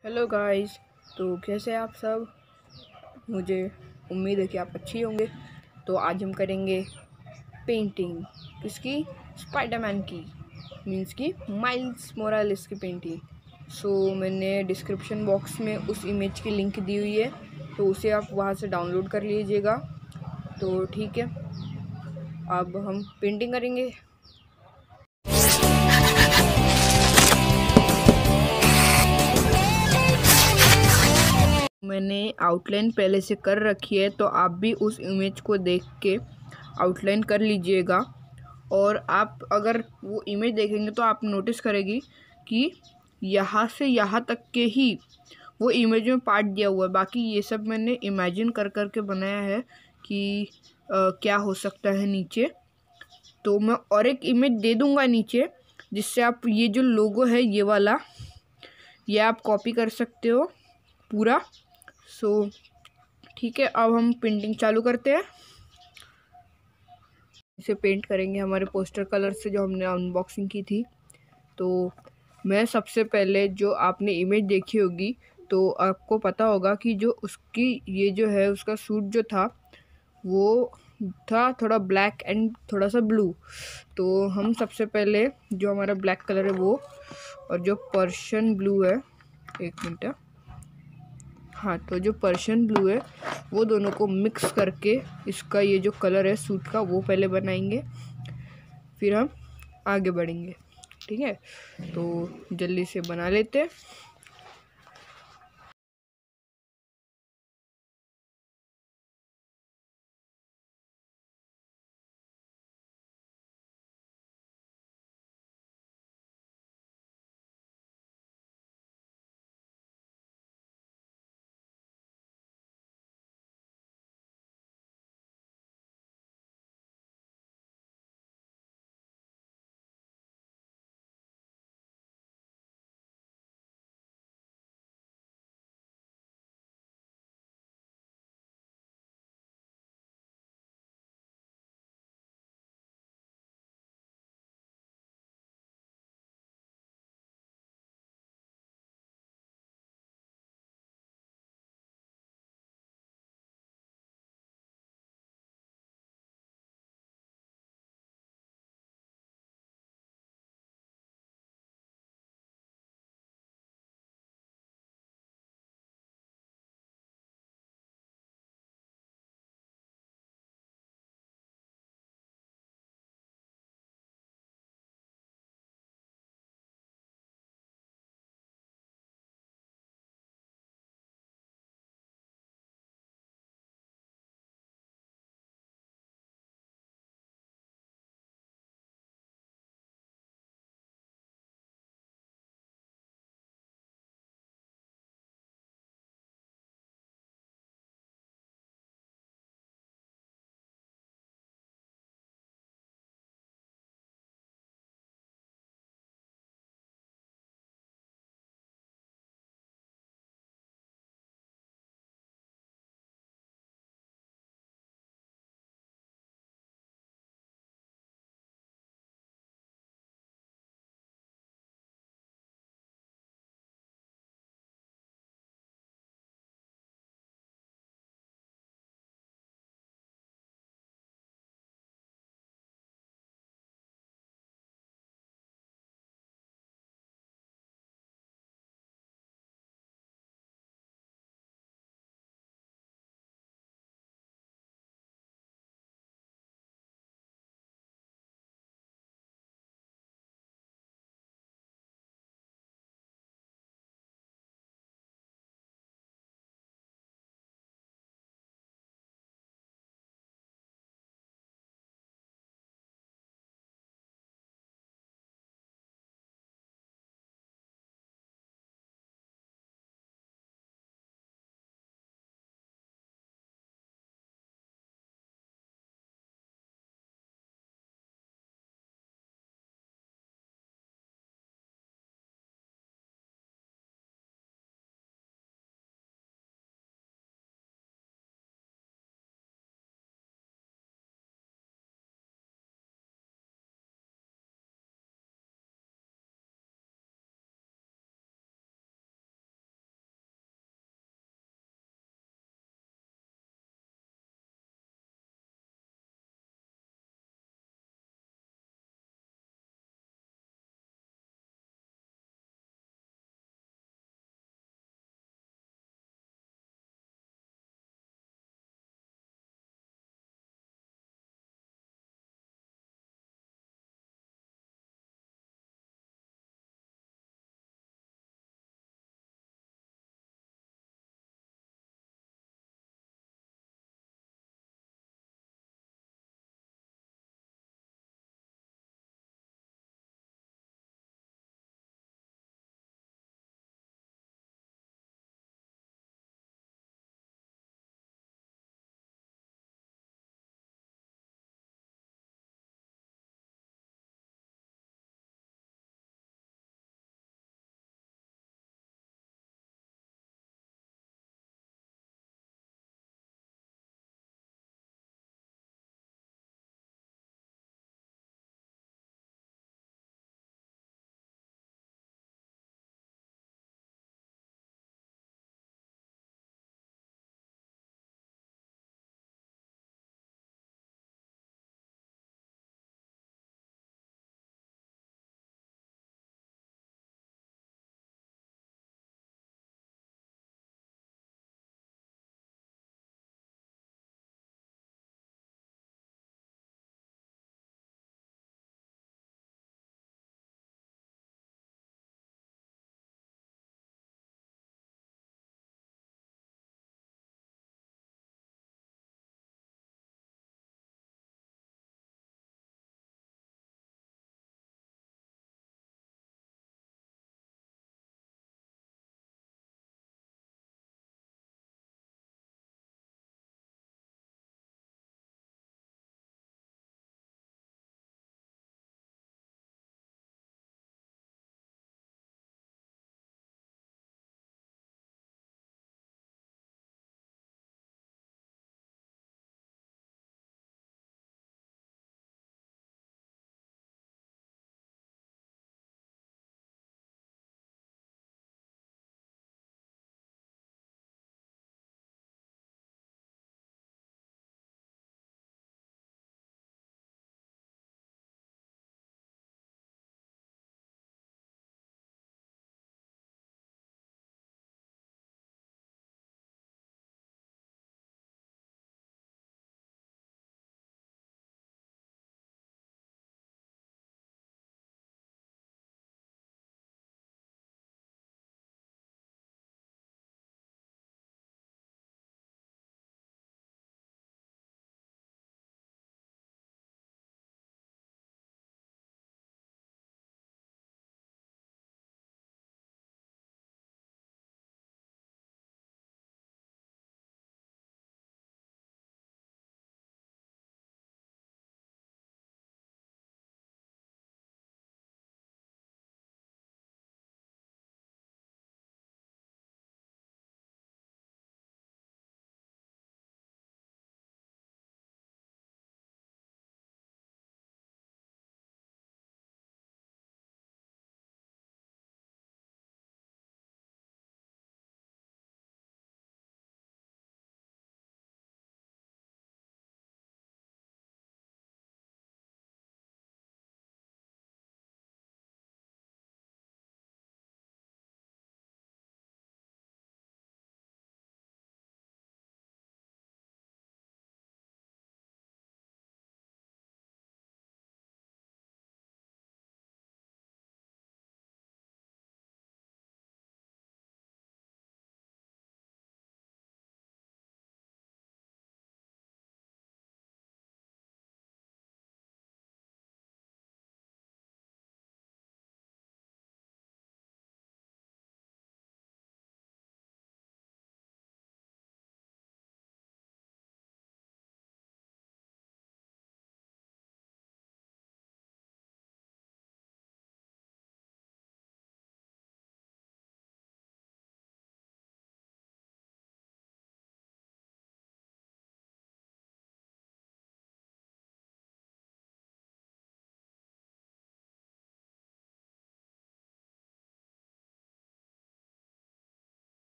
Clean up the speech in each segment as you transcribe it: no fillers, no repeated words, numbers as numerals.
Hello guys. तो कैसे हैं आप सब। मुझे उम्मीद है कि आप अच्छी होंगे। तो आज हम करेंगे पेंटिंग किसकी, स्पाइडरमैन की, मीन्स की माइल्स मोरालेस की पेंटिंग। मैंने डिस्क्रिप्शन बॉक्स में उस इमेज की लिंक दी हुई है, तो उसे आप वहां से डाउनलोड कर लीजिएगा। तो ठीक है, अब हम पेंटिंग करेंगे। मैंने आउटलाइन पहले से कर रखी है, तो आप भी उस इमेज को देख के आउटलाइन कर लीजिएगा। और आप अगर वो इमेज देखेंगे तो आप नोटिस करेगी कि यहाँ से यहाँ तक के ही वो इमेज में पार्ट दिया हुआ है। बाकी ये सब मैंने इमेजिन कर कर के बनाया है कि क्या हो सकता है नीचे। तो मैं और एक इमेज दे दूँगा नीचे, जिससे आप ये जो लोगो है ये वाला, ये आप कॉपी कर सकते हो पूरा। ठीक है, अब हम पेंटिंग चालू करते हैं। इसे पेंट करेंगे हमारे पोस्टर कलर से जो हमने अनबॉक्सिंग की थी। तो मैं सबसे पहले, जो आपने इमेज देखी होगी तो आपको पता होगा कि जो उसकी ये जो है उसका सूट जो था वो था थोड़ा ब्लैक एंड थोड़ा सा ब्लू। तो हम सबसे पहले जो हमारा ब्लैक कलर है वो, और जो पर्शियन ब्लू है, एक मिनट, हाँ, तो जो पर्शियन ब्लू है वो दोनों को मिक्स करके इसका ये जो कलर है सूट का वो पहले बनाएंगे, फिर हम आगे बढ़ेंगे। ठीक है, तो जल्दी से बना लेते हैं।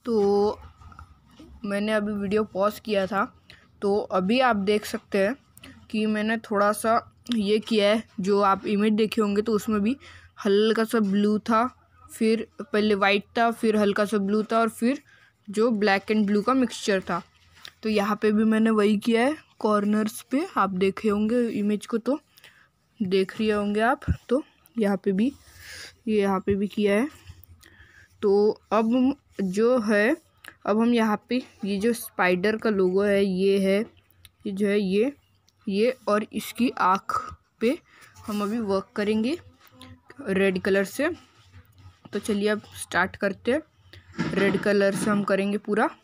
तो मैंने अभी वीडियो पॉज किया था, तो अभी आप देख सकते हैं कि मैंने थोड़ा सा ये किया है। जो आप इमेज देखे होंगे तो उसमें भी हल्का सा ब्लू था, फिर पहले वाइट था, फिर हल्का सा ब्लू था, और फिर जो ब्लैक एंड ब्लू का मिक्सचर था। तो यहाँ पे भी मैंने वही किया है। कॉर्नर्स पे आप देखे होंगे इमेज को, तो देख रहे होंगे आप, तो यहाँ पे भी किया है। तो अब जो है, अब हम यहाँ पे ये जो स्पाइडर का लोगो है, ये जो है ये और इसकी आँख पे हम अभी वर्क करेंगे रेड कलर से। तो चलिए अब स्टार्ट करते हैं। रेड कलर से हम करेंगे पूरा।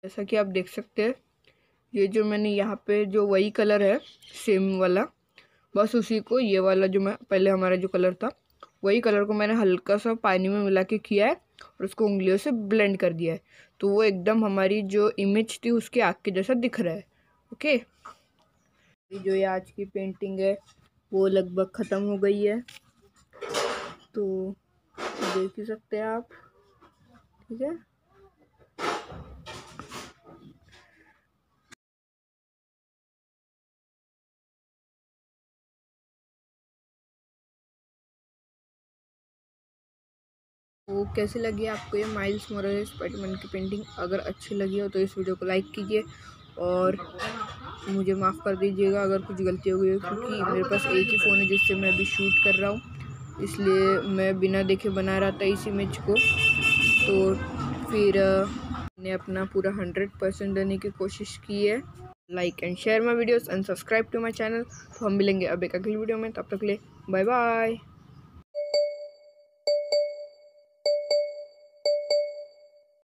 जैसा कि आप देख सकते हैं, ये जो मैंने यहाँ पे जो वही कलर है सेम वाला, बस उसी को ये वाला जो मैं पहले हमारा जो कलर था वही कलर को मैंने हल्का सा पानी में मिला के किया है और उसको उंगलियों से ब्लेंड कर दिया है, तो वो एकदम हमारी जो इमेज थी उसके आँख के जैसा दिख रहा है। ओके, जो ये आज की पेंटिंग है वो लगभग ख़त्म हो गई है, तो देख ही सकते हैं आप। ठीक है, तो कैसी लगी आपको ये माइल्स मोरेलेस स्पाइडरमैन की पेंटिंग? अगर अच्छी लगी हो तो इस वीडियो को लाइक कीजिए और मुझे माफ़ कर दीजिएगा अगर कुछ गलती हो गई हो, क्योंकि मेरे पास एक ही फ़ोन है जिससे मैं अभी शूट कर रहा हूँ, इसलिए मैं बिना देखे बना रहा था इस इमेज को। तो फिर मैंने अपना पूरा 100% देने की कोशिश की है। Like and share my videos and subscribe to my channel. तो हम मिलेंगे अब एक अगली वीडियो में, तब तक के लिए बाय बाय।